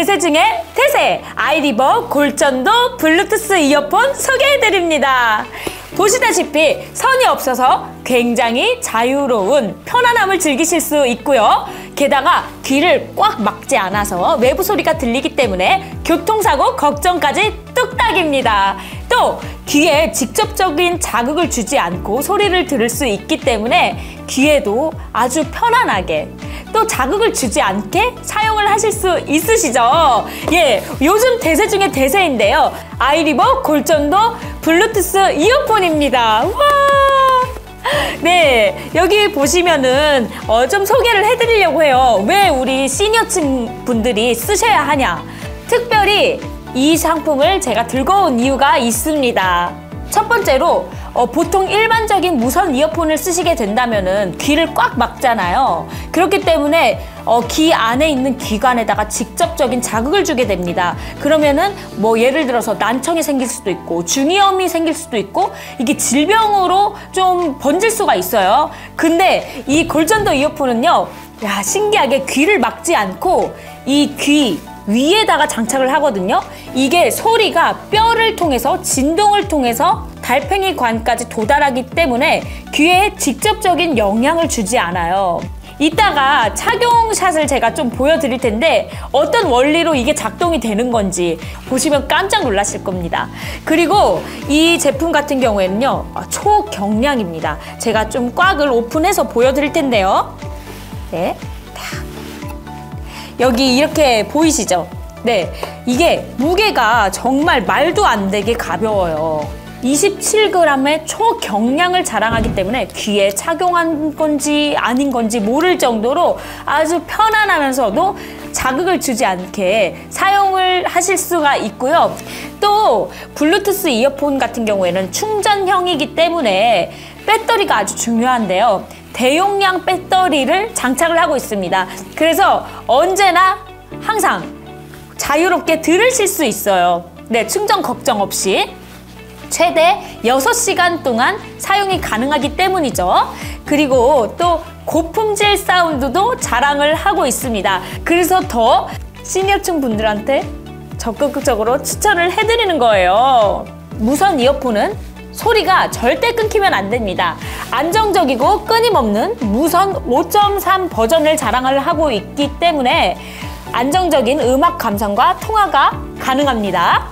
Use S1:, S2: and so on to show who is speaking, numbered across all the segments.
S1: 대세 중에 대세! 아이리버 골전도 블루투스 이어폰 소개해드립니다. 보시다시피 선이 없어서 굉장히 자유로운 편안함을 즐기실 수 있고요. 게다가 귀를 꽉 막지 않아서 외부 소리가 들리기 때문에 교통사고 걱정까지 뚝딱입니다. 또 귀에 직접적인 자극을 주지 않고 소리를 들을 수 있기 때문에 귀에도 아주 편안하게 또 자극을 주지 않게 사용을 하실 수 있으시죠? 예, 요즘 대세 중에 대세인데요. 아이리버 골전도 블루투스 이어폰입니다. 와! 네, 여기 보시면은 좀 소개를 해드리려고 해요. 왜 우리 시니어층 분들이 쓰셔야 하냐? 특별히 이 상품을 제가 들고 온 이유가 있습니다. 첫 번째로 보통 일반적인 무선 이어폰을 쓰시게 된다면은 귀를 꽉 막잖아요. 그렇기 때문에 귀 안에 있는 기관에다가 직접적인 자극을 주게 됩니다. 그러면은 뭐 예를 들어서 난청이 생길 수도 있고 중이염이 생길 수도 있고 이게 질병으로 좀 번질 수가 있어요. 근데 이 골전도 이어폰은요, 야, 신기하게 귀를 막지 않고 이 귀 위에다가 장착을 하거든요. 이게 소리가 뼈를 통해서 진동을 통해서 달팽이관까지 도달하기 때문에 귀에 직접적인 영향을 주지 않아요. 이따가 착용샷을 제가 좀 보여드릴 텐데 어떤 원리로 이게 작동이 되는 건지 보시면 깜짝 놀라실 겁니다. 그리고 이 제품 같은 경우에는요, 초경량입니다. 제가 좀 꽉을 오픈해서 보여드릴 텐데요. 네. 여기 이렇게 보이시죠? 네, 이게 무게가 정말 말도 안 되게 가벼워요. 27g의 초경량을 자랑하기 때문에 귀에 착용한 건지 아닌 건지 모를 정도로 아주 편안하면서도 자극을 주지 않게 사용을 하실 수가 있고요. 또 블루투스 이어폰 같은 경우에는 충전형이기 때문에 배터리가 아주 중요한데요. 대용량 배터리를 장착을 하고 있습니다. 그래서 언제나 항상 자유롭게 들으실 수 있어요. 네, 충전 걱정 없이 최대 6시간 동안 사용이 가능하기 때문이죠. 그리고 또 고품질 사운드도 자랑을 하고 있습니다. 그래서 더 시니어층 분들한테 적극적으로 추천을 해드리는 거예요. 무선 이어폰은 소리가 절대 끊기면 안 됩니다. 안정적이고 끊임없는 무선 5.3 버전을 자랑을 하고 있기 때문에 안정적인 음악 감상과 통화가 가능합니다.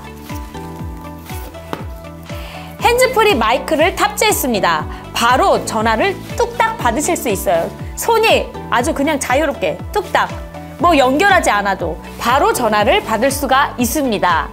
S1: 핸즈프리 마이크를 탑재했습니다. 바로 전화를 뚝딱 받으실 수 있어요. 손이 아주 그냥 자유롭게 뚝딱 뭐 연결하지 않아도 바로 전화를 받을 수가 있습니다.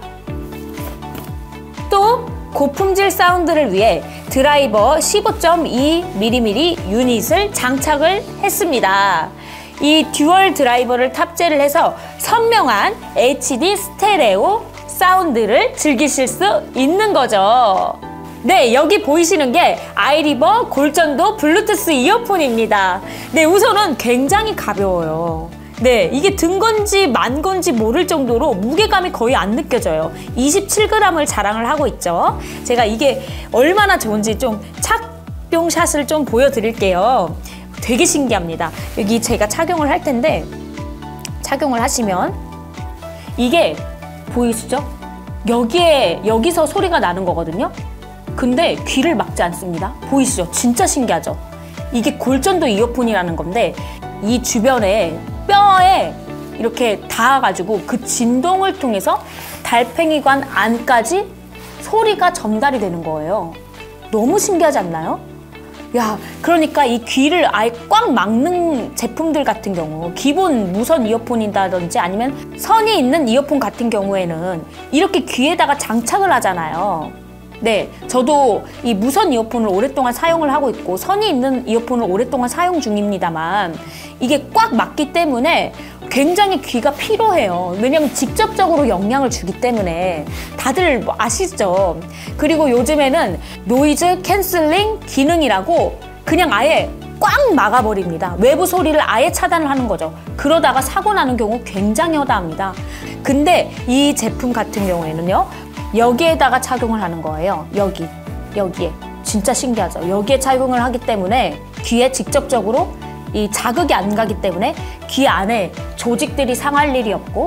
S1: 또 고품질 사운드를 위해 드라이버 15.2mm 유닛을 장착을 했습니다. 이 듀얼 드라이버를 탑재를 해서 선명한 HD 스테레오 사운드를 즐기실 수 있는 거죠. 네, 여기 보이시는 게 아이리버 골전도 블루투스 이어폰입니다. 네, 우선은 굉장히 가벼워요. 네, 이게 든 건지 만 건지 모를 정도로 무게감이 거의 안 느껴져요. 27g을 자랑을 하고 있죠. 제가 이게 얼마나 좋은지 좀 착용샷을 좀 보여드릴게요. 되게 신기합니다. 여기 제가 착용을 할 텐데 착용을 하시면 이게 보이시죠? 여기서 소리가 나는 거거든요. 근데 귀를 막지 않습니다. 보이시죠? 진짜 신기하죠? 이게 골전도 이어폰이라는 건데 이 주변에 뼈에 이렇게 닿아가지고 그 진동을 통해서 달팽이관 안까지 소리가 전달이 되는 거예요. 너무 신기하지 않나요? 야, 그러니까 이 귀를 아예 꽉 막는 제품들 같은 경우, 기본 무선 이어폰이라든지 아니면 선이 있는 이어폰 같은 경우에는 이렇게 귀에다가 장착을 하잖아요. 네, 저도 이 무선 이어폰을 오랫동안 사용을 하고 있고 선이 있는 이어폰을 오랫동안 사용 중입니다만 이게 꽉 막기 때문에 굉장히 귀가 피로해요. 왜냐면 직접적으로 영향을 주기 때문에 다들 뭐 아시죠? 그리고 요즘에는 노이즈 캔슬링 기능이라고 그냥 아예 꽉 막아버립니다. 외부 소리를 아예 차단을 하는 거죠. 그러다가 사고 나는 경우 굉장히 허다합니다. 근데 이 제품 같은 경우에는요, 여기에다가 착용을 하는 거예요. 여기에. 진짜 신기하죠? 여기에 착용을 하기 때문에 귀에 직접적으로 이 자극이 안 가기 때문에 귀 안에 조직들이 상할 일이 없고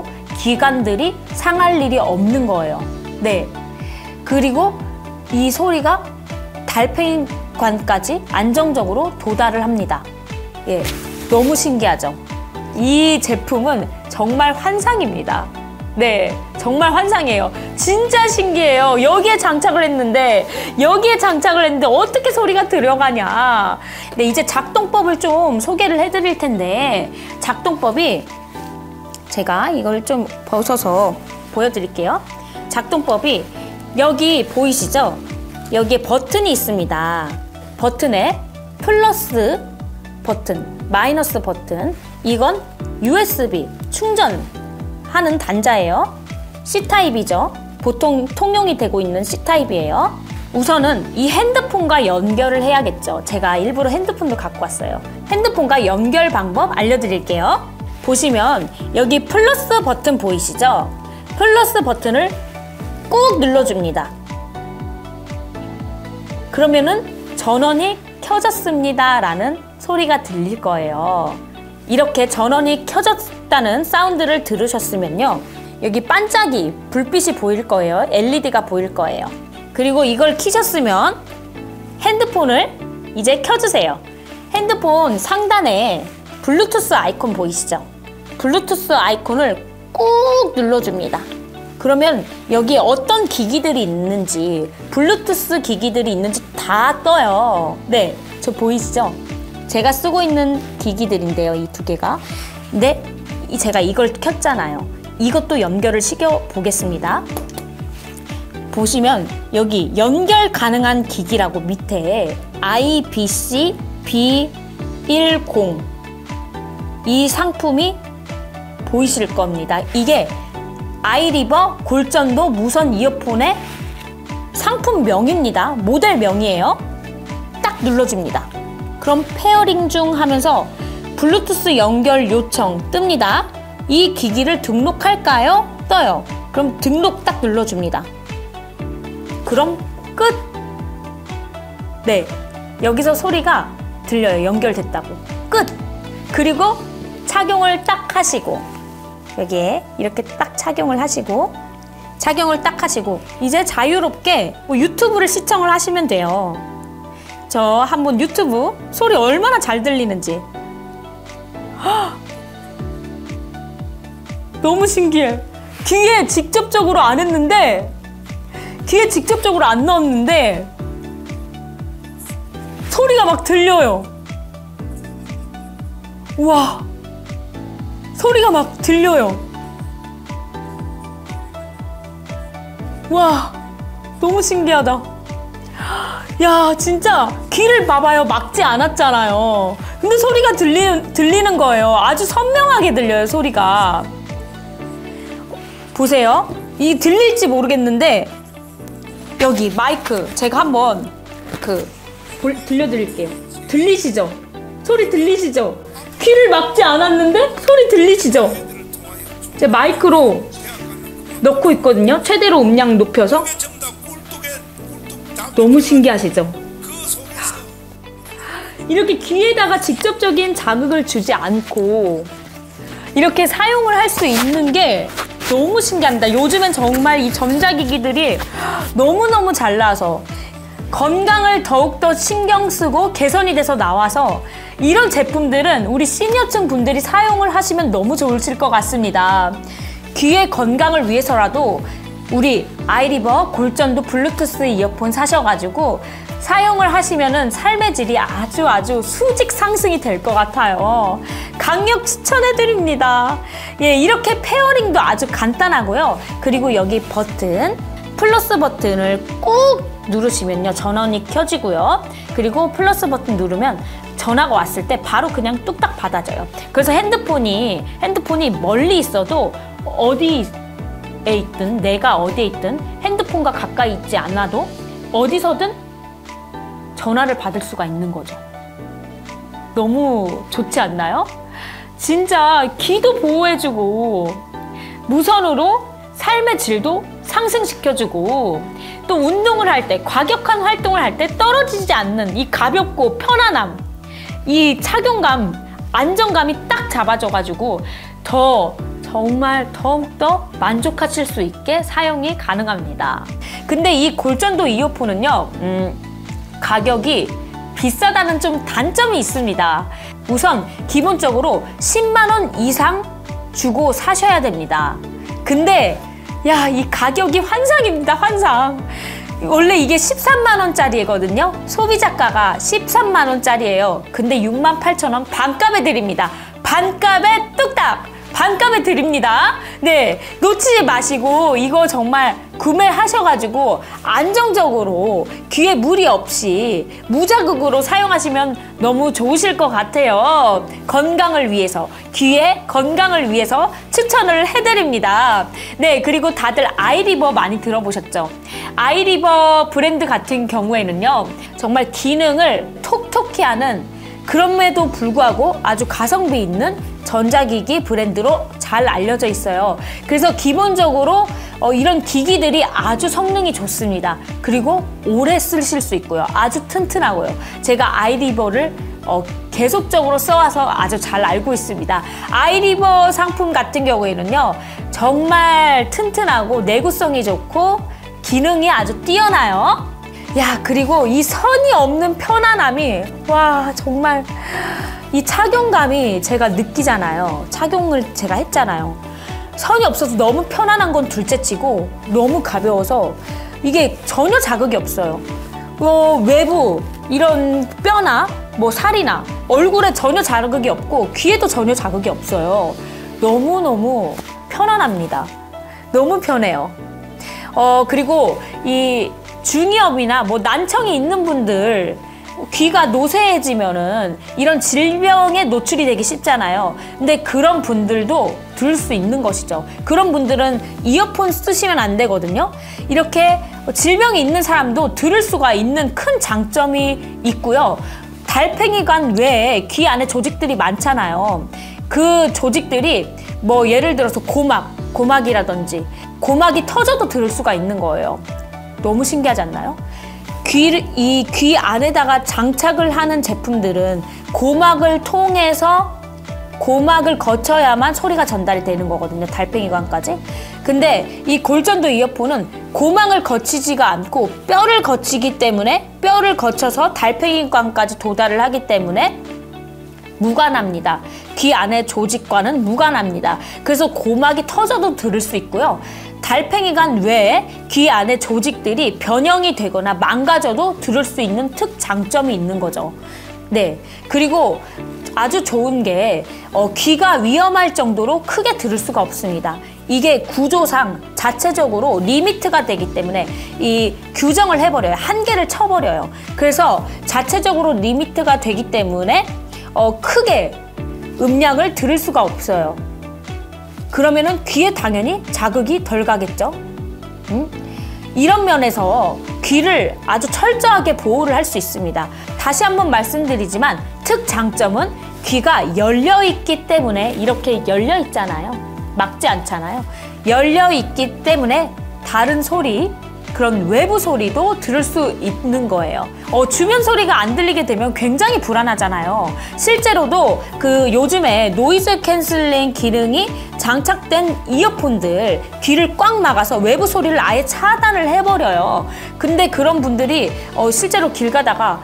S1: 기관들이 상할 일이 없는 거예요. 네. 그리고 이 소리가 달팽이관까지 안정적으로 도달을 합니다. 예, 너무 신기하죠? 이 제품은 정말 환상입니다. 네, 정말 환상이에요. 진짜 신기해요. 여기에 장착을 했는데 어떻게 소리가 들어가냐. 네, 이제 작동법을 좀 소개를 해드릴 텐데, 작동법이 제가 이걸 좀 벗어서 보여드릴게요. 작동법이 여기 보이시죠? 여기에 버튼이 있습니다. 버튼에 플러스 버튼, 마이너스 버튼, 이건 USB 충전하는 단자예요. C타입이죠. 보통 통용이 되고 있는 C타입이에요. 우선은 이 핸드폰과 연결을 해야겠죠. 제가 일부러 핸드폰도 갖고 왔어요. 핸드폰과 연결 방법 알려드릴게요. 보시면 여기 플러스 버튼 보이시죠? 플러스 버튼을 꾹 눌러줍니다. 그러면은 전원이 켜졌습니다 라는 소리가 들릴 거예요. 이렇게 전원이 켜졌다는 사운드를 들으셨으면요, 여기 반짝이 불빛이 보일 거예요. LED가 보일 거예요. 그리고 이걸 켜셨으면 핸드폰을 이제 켜주세요. 핸드폰 상단에 블루투스 아이콘 보이시죠? 블루투스 아이콘을 꾹 눌러줍니다. 그러면 여기 어떤 기기들이 있는지, 블루투스 기기들이 있는지 다 떠요. 네, 저 보이시죠? 제가 쓰고 있는 기기들인데요, 이 두 개가. 근데 제가 이걸 켰잖아요. 이것도 연결을 시켜 보겠습니다. 보시면 여기 연결 가능한 기기라고 밑에 IBC B10 이 상품이 보이실 겁니다. 이게 아이리버 골전도 무선 이어폰의 상품명입니다. 모델명이에요. 딱 눌러줍니다. 그럼 페어링 중 하면서 블루투스 연결 요청 뜹니다. 이 기기를 등록할까요? 떠요. 그럼 등록 딱 눌러줍니다. 그럼 끝! 네, 여기서 소리가 들려요. 연결됐다고. 끝! 그리고 착용을 딱 하시고, 여기에 이렇게 딱 착용을 하시고 이제 자유롭게 유튜브를 시청을 하시면 돼요. 저 한번 유튜브 소리 얼마나 잘 들리는지. 헉! 너무 신기해. 귀에 직접적으로 안 넣었는데 소리가 막 들려요. 우와, 소리가 막 들려요. 와, 너무 신기하다. 야, 진짜 귀를 봐봐요. 막지 않았잖아요. 근데 소리가 들리는 거예요. 아주 선명하게 들려요, 소리가. 보세요. 이 들릴지 모르겠는데 여기 마이크 제가 한번 들려드릴게요. 들리시죠? 소리 들리시죠? 귀를 막지 않았는데 소리 들리시죠? 제가 마이크로 넣고 있거든요. 최대로 음량 높여서. 너무 신기하시죠? 이렇게 귀에다가 직접적인 자극을 주지 않고 이렇게 사용을 할 수 있는 게 너무 신기합니다. 요즘엔 정말 이 전자기기들이 너무너무 잘 나와서 건강을 더욱더 신경 쓰고 개선이 돼서 나와서 이런 제품들은 우리 시니어층 분들이 사용을 하시면 너무 좋으실 것 같습니다. 귀의 건강을 위해서라도 우리 아이리버 골전도 블루투스 이어폰 사셔가지고 사용을 하시면은 삶의 질이 아주 수직 상승이 될 것 같아요. 강력 추천해드립니다. 예, 이렇게 페어링도 아주 간단하고요. 그리고 여기 버튼, 플러스 버튼을 꾹 누르시면요, 전원이 켜지고요. 그리고 플러스 버튼 누르면 전화가 왔을 때 바로 그냥 뚝딱 받아져요. 그래서 핸드폰이 멀리 있어도 어디에 있든, 내가 어디에 있든 핸드폰과 가까이 있지 않아도 어디서든 전화를 받을 수가 있는 거죠. 너무 좋지 않나요? 진짜 귀도 보호해주고 무선으로 삶의 질도 상승시켜주고 또 운동을 할 때, 과격한 활동을 할 때 떨어지지 않는 이 가볍고 편안함, 이 착용감, 안정감이 딱 잡아줘가지고 더 정말 더욱더 만족하실 수 있게 사용이 가능합니다. 근데 이 골전도 이어폰은요, 가격이 비싸다는 좀 단점이 있습니다. 우선 기본적으로 10만 원 이상 주고 사셔야 됩니다. 근데 야, 이 가격이 환상입니다. 환상. 원래 이게 13만 원짜리거든요. 소비자가가 13만 원짜리예요. 근데 68,000원 반값에 드립니다. 반값에 뚝딱! 반값에 드립니다. 네, 놓치지 마시고 이거 정말 구매하셔가지고 안정적으로 귀에 무리 없이 무자극으로 사용하시면 너무 좋으실 것 같아요. 건강을 위해서, 귀의 건강을 위해서 추천을 해드립니다. 네, 그리고 다들 아이리버 많이 들어보셨죠? 아이리버 브랜드 같은 경우에는요, 정말 기능을 톡톡히 하는, 그럼에도 불구하고 아주 가성비 있는 전자기기 브랜드로 잘 알려져 있어요. 그래서 기본적으로 이런 기기들이 아주 성능이 좋습니다. 그리고 오래 쓰실 수 있고요. 아주 튼튼하고요. 제가 아이리버를 계속적으로 써와서 아주 잘 알고 있습니다. 아이리버 상품 같은 경우에는요, 정말 튼튼하고 내구성이 좋고 기능이 아주 뛰어나요. 야, 그리고 이 선이 없는 편안함이, 와, 정말 이 착용감이 제가 느끼잖아요. 착용을 제가 했잖아요. 선이 없어서 너무 편안한 건 둘째치고 너무 가벼워서 이게 전혀 자극이 없어요. 외부 이런 뼈나 뭐 살이나 얼굴에 전혀 자극이 없고 귀에도 전혀 자극이 없어요. 너무너무 편안합니다. 너무 편해요. 그리고 이 중이염이나 뭐 난청이 있는 분들, 귀가 노쇠해지면은 이런 질병에 노출이 되기 쉽잖아요. 근데 그런 분들도 들을 수 있는 것이죠. 그런 분들은 이어폰 쓰시면 안 되거든요. 이렇게 질병이 있는 사람도 들을 수가 있는 큰 장점이 있고요. 달팽이관 외에 귀 안에 조직들이 많잖아요. 그 조직들이 뭐 예를 들어서 고막이라든지 고막이 터져도 들을 수가 있는 거예요. 너무 신기하지 않나요? 이 귀 안에다가 장착을 하는 제품들은 고막을 통해서 고막을 거쳐야만 소리가 전달이 되는 거거든요. 달팽이관까지. 근데 이 골전도 이어폰은 고막을 거치지가 않고 뼈를 거치기 때문에, 뼈를 거쳐서 달팽이관까지 도달을 하기 때문에 무관합니다. 귀 안의 조직과는 무관합니다. 그래서 고막이 터져도 들을 수 있고요. 달팽이관 외에 귀 안의 조직들이 변형이 되거나 망가져도 들을 수 있는 특장점이 있는 거죠. 네, 그리고 아주 좋은 게 귀가 위험할 정도로 크게 들을 수가 없습니다. 이게 구조상 자체적으로 리미트가 되기 때문에 이 규정을 해버려요. 한계를 쳐버려요. 그래서 자체적으로 리미트가 되기 때문에 크게 음량을 들을 수가 없어요. 그러면은 귀에 당연히 자극이 덜 가겠죠. 이런 면에서 귀를 아주 철저하게 보호를 할 수 있습니다. 다시 한번 말씀드리지만 특장점은 귀가 열려있기 때문에, 이렇게 열려있잖아요. 막지 않잖아요. 열려있기 때문에 다른 소리, 그런 외부 소리도 들을 수 있는 거예요. 주변 소리가 안 들리게 되면 굉장히 불안하잖아요. 실제로도 요즘에 노이즈 캔슬링 기능이 장착된 이어폰들, 귀를 꽉 막아서 외부 소리를 아예 차단을 해버려요. 근데 그런 분들이 실제로 길 가다가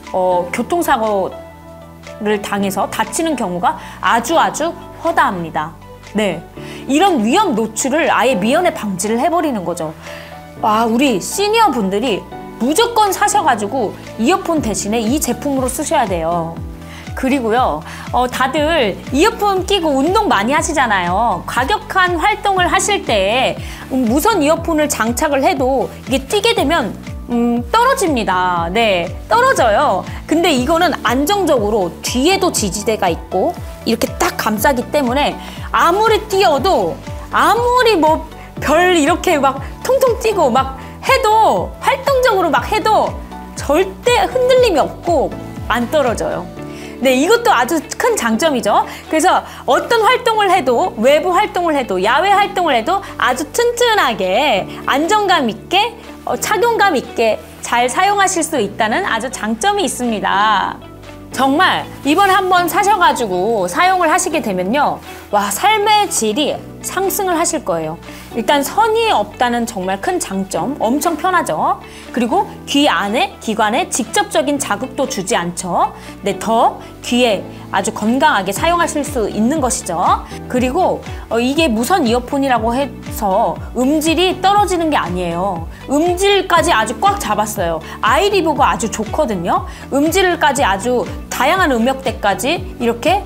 S1: 교통사고를 당해서 다치는 경우가 아주 허다합니다. 네, 이런 위험 노출을 아예 미연에 방지를 해버리는 거죠. 우리 시니어 분들이 무조건 사셔가지고 이어폰 대신에 이 제품으로 쓰셔야 돼요. 그리고요, 다들 이어폰 끼고 운동 많이 하시잖아요. 과격한 활동을 하실 때 무선 이어폰을 장착을 해도 이게 뛰게 되면 떨어집니다. 네, 떨어져요. 근데 이거는 안정적으로 뒤에도 지지대가 있고 이렇게 딱 감싸기 때문에 아무리 뛰어도, 아무리 뭐 별 이렇게 막 통통 뛰고 막 해도, 활동적으로 막 해도 절대 흔들림이 없고 안 떨어져요. 네, 이것도 아주 큰 장점이죠. 그래서 어떤 활동을 해도, 외부 활동을 해도, 야외 활동을 해도 아주 튼튼하게, 안정감 있게, 착용감 있게 잘 사용하실 수 있다는 아주 장점이 있습니다. 정말 이번에 한번 사셔가지고 사용을 하시게 되면요, 와, 삶의 질이 상승을 하실 거예요. 일단 선이 없다는 정말 큰 장점, 엄청 편하죠. 그리고 귀 안에, 기관에 직접적인 자극도 주지 않죠. 네, 더 귀에 아주 건강하게 사용하실 수 있는 것이죠. 그리고 이게 무선 이어폰이라고 해서 음질이 떨어지는 게 아니에요. 음질까지 아주 꽉 잡았어요. 아이리버가 아주 좋거든요. 음질까지 아주 다양한 음역대까지 이렇게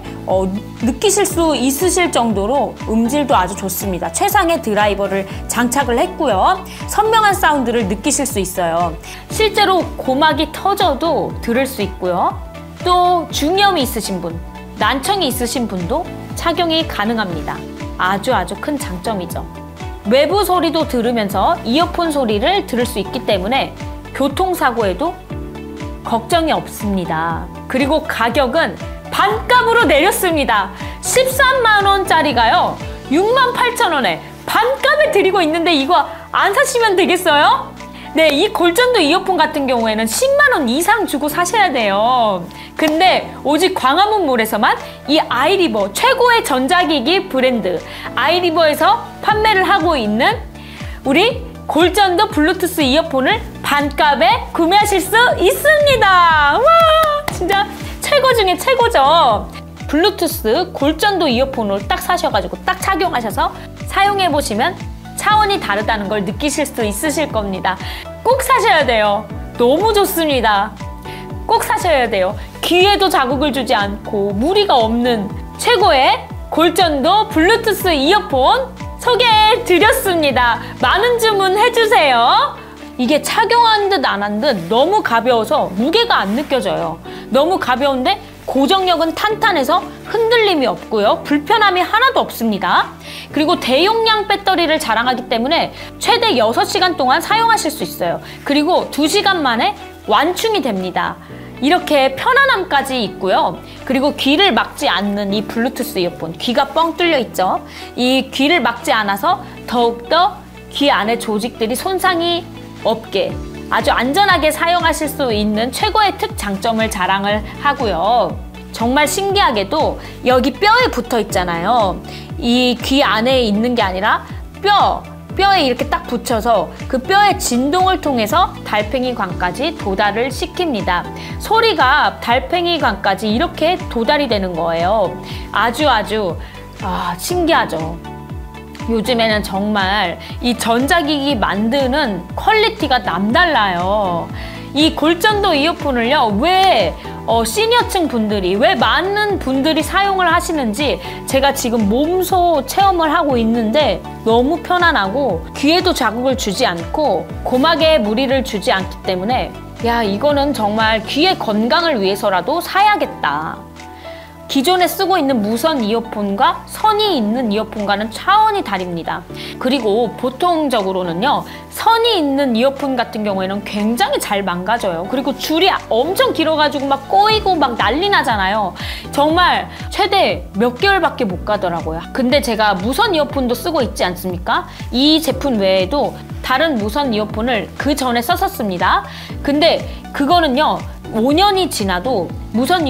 S1: 느끼실 수 있으실 정도로 음질도 아주 좋습니다. 최상의 드라이버를 장착을 했고요. 선명한 사운드를 느끼실 수 있어요. 실제로 고막이 터져도 들을 수 있고요. 또 중이염이 있으신 분, 난청이 있으신 분도 착용이 가능합니다. 아주 큰 장점이죠. 외부 소리도 들으면서 이어폰 소리를 들을 수 있기 때문에 교통사고에도 걱정이 없습니다. 그리고 가격은 반값으로 내렸습니다. 13만 원짜리가요 68,000원에 반값에 드리고 있는데 이거 안 사시면 되겠어요? 네, 이 골전도 이어폰 같은 경우에는 10만 원 이상 주고 사셔야 돼요. 근데 오직 광화문몰에서만 이 아이리버, 최고의 전자기기 브랜드 아이리버에서 판매를 하고 있는 우리 골전도 블루투스 이어폰을 반값에 구매하실 수 있습니다. 와, 진짜 최고 중에 최고죠. 블루투스 골전도 이어폰을 딱 사셔가지고 딱 착용하셔서 사용해보시면 차원이 다르다는 걸 느끼실 수 있으실 겁니다. 꼭 사셔야 돼요. 너무 좋습니다. 꼭 사셔야 돼요. 귀에도 자극을 주지 않고 무리가 없는 최고의 골전도 블루투스 이어폰 소개해드렸습니다. 많은 주문해주세요. 이게 착용한 듯 안 한 듯 너무 가벼워서 무게가 안 느껴져요. 너무 가벼운데 고정력은 탄탄해서 흔들림이 없고요. 불편함이 하나도 없습니다. 그리고 대용량 배터리를 자랑하기 때문에 최대 6시간 동안 사용하실 수 있어요. 그리고 2시간 만에 완충이 됩니다. 이렇게 편안함까지 있고요. 그리고 귀를 막지 않는 이 블루투스 이어폰, 귀가 뻥 뚫려 있죠. 이 귀를 막지 않아서 더욱더 귀 안의 조직들이 손상이 없게 아주 안전하게 사용하실 수 있는 최고의 특장점을 자랑을 하고요. 정말 신기하게도 여기 뼈에 붙어 있잖아요. 이 귀 안에 있는 게 아니라 뼈에 이렇게 딱 붙여서 그 뼈의 진동을 통해서 달팽이관까지 도달을 시킵니다. 소리가 달팽이관까지 이렇게 도달이 되는 거예요. 아주 신기하죠. 요즘에는 정말 이 전자기기 만드는 퀄리티가 남달라요. 이 골전도 이어폰을요, 왜 시니어층 분들이, 왜 많은 분들이 사용을 하시는지 제가 지금 몸소 체험을 하고 있는데 너무 편안하고 귀에도 자극을 주지 않고 고막에 무리를 주지 않기 때문에 야, 이거는 정말 귀의 건강을 위해서라도 사야겠다. 기존에 쓰고 있는 무선 이어폰과 선이 있는 이어폰과는 차원이 다릅니다. 그리고 보통적으로는요, 선이 있는 이어폰 같은 경우에는 굉장히 잘 망가져요. 그리고 줄이 엄청 길어가지고 막 꼬이고 막 난리 나잖아요. 정말 최대 몇 개월밖에 못 가더라고요. 근데 제가 무선 이어폰도 쓰고 있지 않습니까? 이 제품 외에도 다른 무선 이어폰을 그 전에 썼었습니다. 근데 그거는요, 5년이 지나도 무선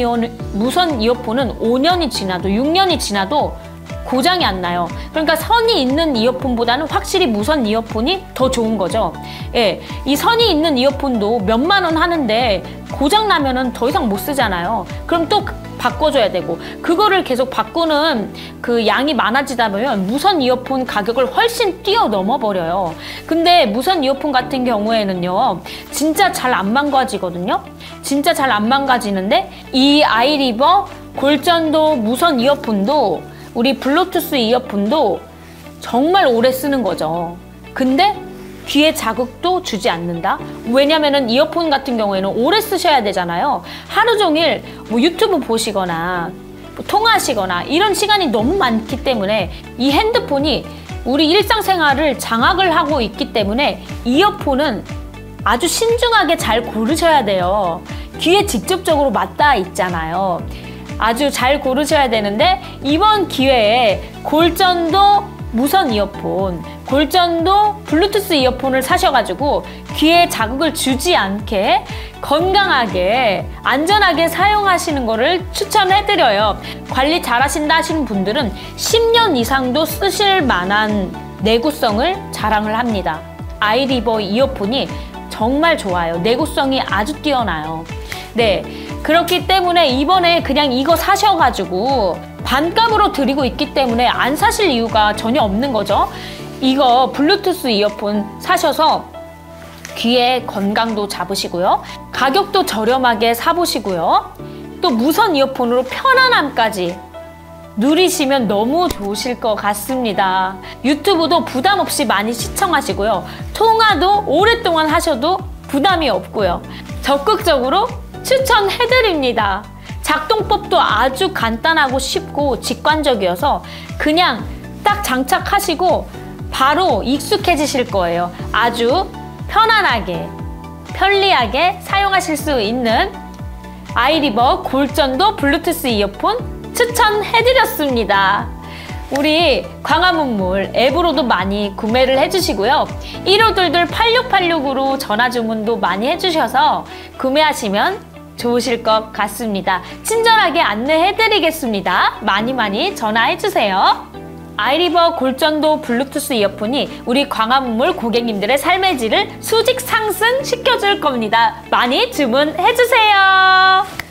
S1: 이어폰은 5년이 지나도 6년이 지나도 고장이 안 나요. 그러니까 선이 있는 이어폰보다는 확실히 무선 이어폰이 더 좋은 거죠. 예, 이 선이 있는 이어폰도 몇만 원 하는데 고장 나면은 더 이상 못 쓰잖아요. 그럼 또 바꿔줘야 되고, 그거를 계속 바꾸는 그 양이 많아지다 보면 무선 이어폰 가격을 훨씬 뛰어넘어 버려요. 근데 무선 이어폰 같은 경우에는요, 진짜 잘 안 망가지거든요. 진짜 잘 안 망가지는데 이 아이리버 골전도 무선 이어폰도, 우리 블루투스 이어폰도 정말 오래 쓰는 거죠. 근데 귀에 자극도 주지 않는다? 왜냐면은 이어폰 같은 경우에는 오래 쓰셔야 되잖아요. 하루 종일 뭐 유튜브 보시거나 뭐 통화하시거나 이런 시간이 너무 많기 때문에 이 핸드폰이 우리 일상생활을 장악을 하고 있기 때문에 이어폰은 아주 신중하게 잘 고르셔야 돼요. 귀에 직접적으로 맞닿아 있잖아요. 아주 잘 고르셔야 되는데 이번 기회에 골전도 무선 이어폰, 골전도 블루투스 이어폰을 사셔가지고 귀에 자극을 주지 않게 건강하게 안전하게 사용하시는 거를 추천해드려요. 관리 잘 하신다 하시는 분들은 10년 이상도 쓰실 만한 내구성을 자랑을 합니다. 아이리버 이어폰이 정말 좋아요. 내구성이 아주 뛰어나요. 네, 그렇기 때문에 이번에 그냥 이거 사셔가지고 반값으로 드리고 있기 때문에 안 사실 이유가 전혀 없는 거죠. 이거 블루투스 이어폰 사셔서 귀의 건강도 잡으시고요. 가격도 저렴하게 사보시고요. 또 무선 이어폰으로 편안함까지 누리시면 너무 좋으실 것 같습니다. 유튜브도 부담 없이 많이 시청하시고요. 통화도 오랫동안 하셔도 부담이 없고요. 적극적으로 추천해드립니다. 작동법도 아주 간단하고 쉽고 직관적이어서 그냥 딱 장착하시고 바로 익숙해지실 거예요. 아주 편안하게, 편리하게 사용하실 수 있는 아이리버 골전도 블루투스 이어폰 추천해드렸습니다. 우리 광화문몰 앱으로도 많이 구매를 해주시고요. 1522-8686으로 전화주문도 많이 해주셔서 구매하시면 좋으실 것 같습니다. 친절하게 안내해드리겠습니다. 많이 전화해주세요. 아이리버 골전도 블루투스 이어폰이 우리 광화문몰 고객님들의 삶의 질을 수직 상승시켜줄 겁니다. 많이 주문해주세요.